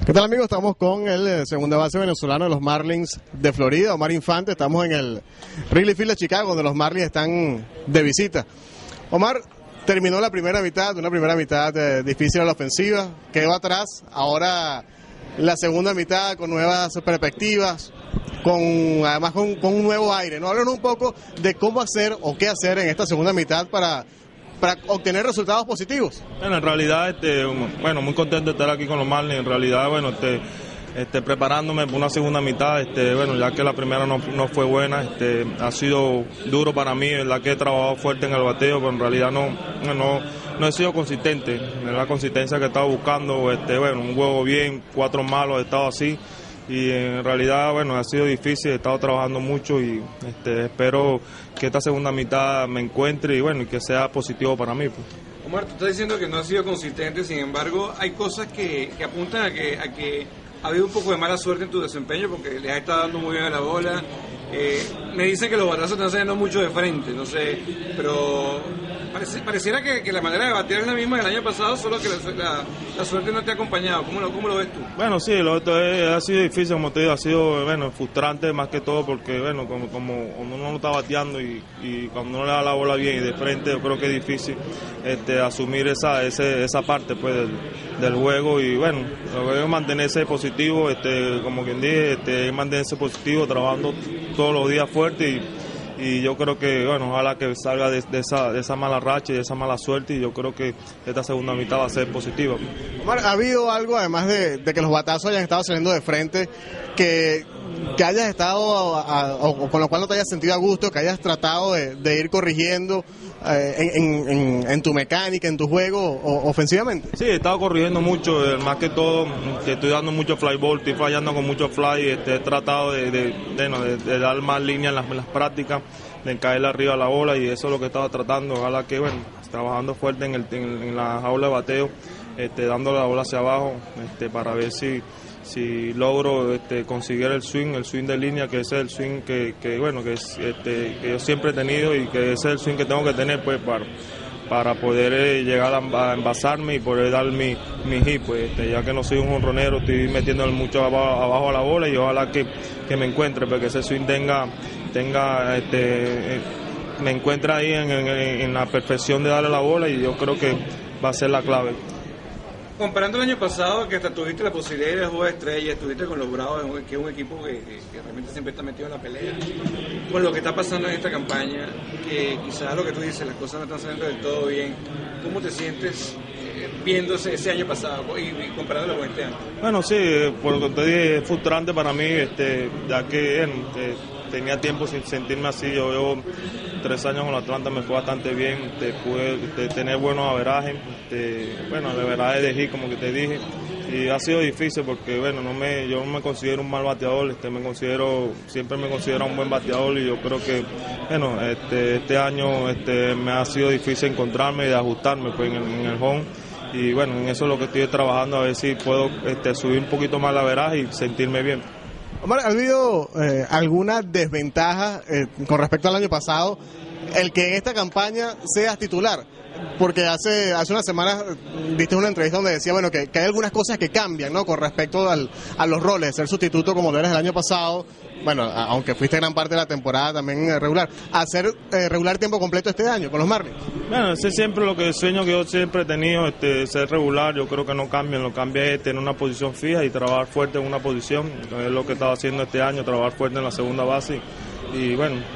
¿Qué tal, amigos? Estamos con el segunda base venezolano de los Marlins de Florida, Omar Infante. Estamos en el Wrigley Field de Chicago, donde los Marlins están de visita. Omar, terminó la primera mitad, una primera mitad difícil a la ofensiva, quedó atrás. Ahora la segunda mitad con nuevas perspectivas, además con un nuevo aire, ¿no? Háblanos un poco de cómo hacer o qué hacer en esta segunda mitad para obtener resultados positivos. Bueno, en realidad, muy contento de estar aquí con los Marlins. En realidad, preparándome por una segunda mitad, ya que la primera no fue buena, ha sido duro para mí, la que he trabajado fuerte en el bateo, pero en realidad no he sido consistente, en la consistencia que he estado buscando, un juego bien, 4 malos, he estado así. Y en realidad, ha sido difícil, he estado trabajando mucho y espero que esta segunda mitad me encuentre y que sea positivo para mí. Pues. Omar, tú estás diciendo que no has sido consistente, sin embargo, hay cosas que apuntan a que ha habido un poco de mala suerte en tu desempeño porque le has estado dando muy bien a la bola. Me dicen que los batazos te están saliendo mucho de frente, no sé, pero pareciera que la manera de batear es la misma del año pasado, solo que la suerte no te ha acompañado. ¿Cómo lo ves tú? Bueno, sí, ha sido difícil, como te digo, ha sido frustrante más que todo porque, como uno no está bateando y cuando uno le da la bola bien y de frente, yo creo que es difícil asumir esa parte pues del juego y lo que es mantenerse positivo, como quien dice, mantenerse positivo, trabajando todos los días fuerte y yo creo que, ojalá que salga de esa mala racha y de esa mala suerte y yo creo que esta segunda mitad va a ser positiva. Omar, ¿ha habido algo, además de que los batazos hayan estado saliendo de frente, que hayas estado, o con lo cual no te hayas sentido a gusto, que hayas tratado de ir corrigiendo en tu mecánica, en tu juego ofensivamente? Sí, he estado corrigiendo mucho, más que todo, estoy dando mucho fly ball, estoy fallando con mucho fly, he tratado de dar más línea en las prácticas, de caerle arriba a la bola y eso es lo que estaba tratando. Ojalá que, trabajando fuerte en la jaula de bateo, dando la bola hacia abajo, para ver si logro conseguir el swing de línea, que ese es el swing que yo siempre he tenido y que ese es el swing que tengo que tener pues para poder llegar a envasarme y poder dar mi hit, pues ya que no soy un jonronero, estoy metiéndole mucho abajo a la bola y ojalá que me encuentre, porque ese swing me encuentra ahí en la perfección de darle la bola y yo creo que va a ser la clave. Comparando el año pasado, que hasta tuviste la posibilidad de jugar estrella, estuviste con los Bravos, que es un equipo que realmente siempre está metido en la pelea, con lo que está pasando en esta campaña, que quizás lo que tú dices, las cosas no están saliendo del todo bien, ¿cómo te sientes viendo ese año pasado y comparándolo con este año? Bueno, sí, por lo que te dije, es frustrante para mí, ya que tenía tiempo sin sentirme así. Yo llevo 3 años con Atlanta, me fue bastante bien, pude tener buenos averajes, el averaje de hit, como que te dije, y ha sido difícil porque yo no me considero un mal bateador, siempre me considero un buen bateador y yo creo que este año me ha sido difícil encontrarme y ajustarme pues, en el home. Y en eso es lo que estoy trabajando, a ver si puedo subir un poquito más el averaje y sentirme bien. Omar, ¿ha habido alguna desventaja con respecto al año pasado el que en esta campaña seas titular? Porque hace unas semanas viste una entrevista donde decía que hay algunas cosas que cambian, ¿no? Con respecto a los roles, ser sustituto como lo eres el año pasado, aunque fuiste gran parte de la temporada también regular, a ser regular tiempo completo este año con los Marlins. Ese es siempre lo que sueño que yo siempre he tenido, ser regular. Yo creo que no cambia, lo que cambia es tener una posición fija y trabajar fuerte en una posición, es lo que estaba haciendo este año, trabajar fuerte en la segunda base. Y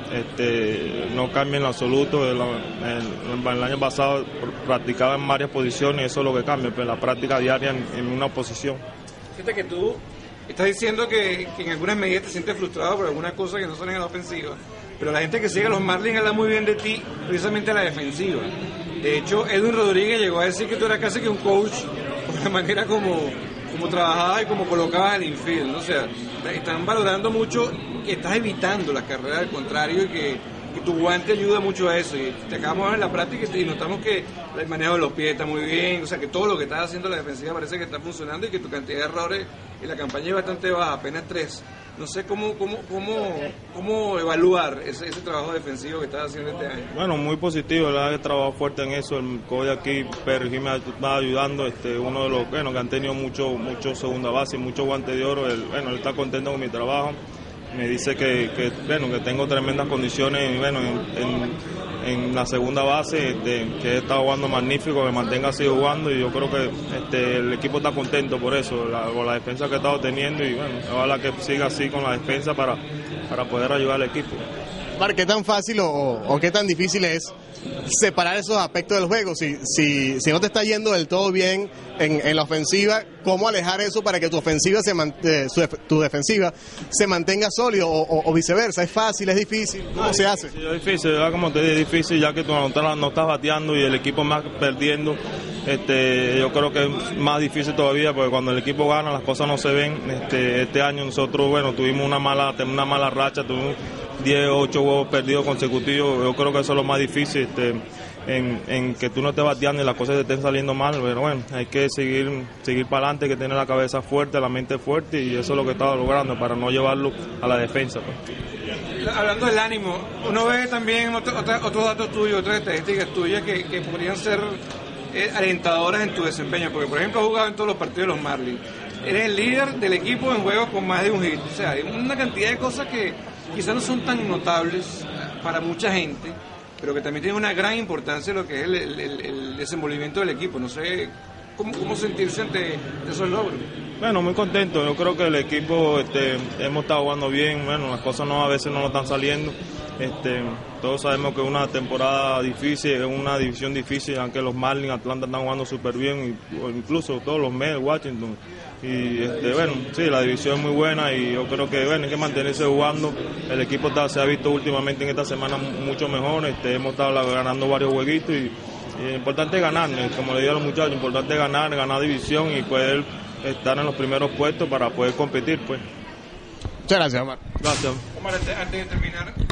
no cambia en lo absoluto. El año pasado practicaba en varias posiciones y eso es lo que cambia, pero la práctica diaria en una posición. Fíjate que tú estás diciendo que en algunas medidas te sientes frustrado por algunas cosas que no son en la ofensiva, pero la gente que sigue a los Marlins habla muy bien de ti, precisamente a la defensiva. De hecho, Edwin Rodríguez llegó a decir que tú eras casi que un coach por la manera como trabajabas y como colocabas el infield, ¿no? O sea, están valorando mucho que estás evitando las carreras del contrario y que tu guante ayuda mucho a eso. Y te acabamos de ver en la práctica y notamos que el manejo de los pies está muy bien, o sea que todo lo que estás haciendo en la defensiva parece que está funcionando y que tu cantidad de errores en la campaña es bastante baja, apenas 3. No sé cómo evaluar ese trabajo defensivo que estás haciendo este año. Bueno, muy positivo, la verdad que he trabajado fuerte en eso. El coach aquí, Perry, me está ayudando. Uno de los que han tenido mucho segunda base, mucho guante de oro. Él está contento con mi trabajo. Me dice que tengo tremendas condiciones en la segunda base, que he estado jugando magnífico, me mantenga así jugando, y yo creo que el equipo está contento por eso, con la defensa que he estado teniendo, y bueno, ojalá que siga así con la defensa para poder ayudar al equipo. Mar, ¿qué tan fácil o qué tan difícil es separar esos aspectos del juego? Si no te está yendo del todo bien en la ofensiva, ¿cómo alejar eso para que tu ofensiva tu defensiva se mantenga sólido o viceversa? ¿Es fácil, es difícil? ¿Cómo se hace? Sí, es difícil, ¿verdad? Como te dije, es difícil, ya que tú no estás bateando y el equipo más perdiendo. Yo creo que es más difícil todavía, porque cuando el equipo gana las cosas no se ven. Este año nosotros, tuvimos una mala racha, tuvimos 8 juegos perdidos consecutivos. Yo creo que eso es lo más difícil, en que tú no estés bateando y las cosas te estén saliendo mal. Pero bueno, hay que seguir para adelante, hay que tener la cabeza fuerte, la mente fuerte, y eso es lo que estaba logrando para no llevarlo a la defensa, pues. Hablando del ánimo, uno ve también otros datos tuyos, otras estadísticas tuyas que podrían ser alentadoras en tu desempeño, porque por ejemplo has jugado en todos los partidos de los Marlins, eres el líder del equipo en juegos con más de un hit, o sea, hay una cantidad de cosas que quizás no son tan notables para mucha gente, pero que también tienen una gran importancia en lo que es el desenvolvimiento del equipo. No sé cómo sentirse ante esos logros. Bueno, muy contento. Yo creo que el equipo hemos estado jugando bien. Bueno, las cosas a veces no nos están saliendo. Todos sabemos que es una temporada difícil, es una división difícil, aunque los Marlins, Atlanta están jugando súper bien, o incluso todos los Mets, Washington. Y sí, la división es muy buena, y yo creo que hay que mantenerse jugando. El equipo se ha visto últimamente en esta semana mucho mejor. Hemos estado ganando varios jueguitos, y es importante ganar, como le digo a los muchachos, importante ganar división y poder estar en los primeros puestos para poder competir, pues. Muchas gracias, Omar. Gracias. Omar, antes de terminar,